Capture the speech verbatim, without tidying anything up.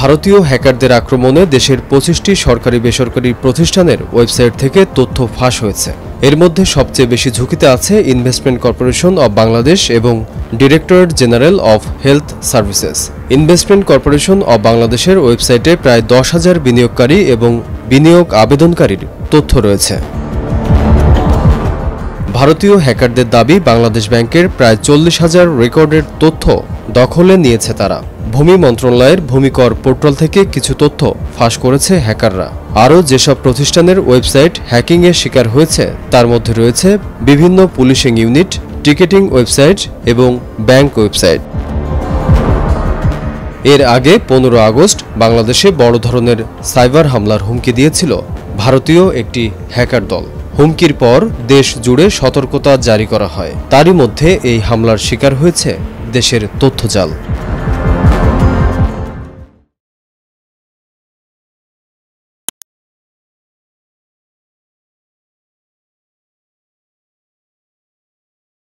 ভারতীয় হ্যাকারদের আক্রমণে দেশের পঁচিশটি সরকারি বেসরকারি প্রতিষ্ঠানের ওয়েবসাইট থেকে তথ্য ফাঁস হয়েছে। এর মধ্যে সবচেয়ে বেশি ঝুঁকিতে আছে ইনভেস্টমেন্ট কর্পোরেশন অব বাংলাদেশ এবং directorate general of health services. Investment corporation of বাংলাদেশের ওয়েবসাইটে প্রায় দশ হাজার বিনিয়োগকারী এবং বিনিয়োগ আবেদনকারীর তথ্য রয়েছে। ভারতীয় হ্যাকারদের দাবি, বাংলাদেশ ব্যাংকের প্রায় চল্লিশ হাজার রেকর্ডের তথ্য দখলে নিয়েছে তারা। ভূমি মন্ত্রণালয়ের ভূমিকর পোর্টাল থেকে কিছু তথ্য ফাঁস করেছে হ্যাকাররা। আরও যেসব প্রতিষ্ঠানের ওয়েবসাইট হ্যাকিংয়ের শিকার হয়েছে তার মধ্যে রয়েছে বিভিন্ন পুলিশিং ইউনিট, টিকেটিং ওয়েবসাইট এবং ব্যাংক ওয়েবসাইট। এর আগে পনেরো আগস্ট বাংলাদেশে বড় ধরনের সাইবার হামলার হুমকি দিয়েছিল ভারতীয় একটি হ্যাকার দল। হুমকির পর দেশ জুড়ে সতর্কতা জারি করা হয়। তারই মধ্যে এই হামলার শিকার হয়েছে দেশের তথ্যজাল।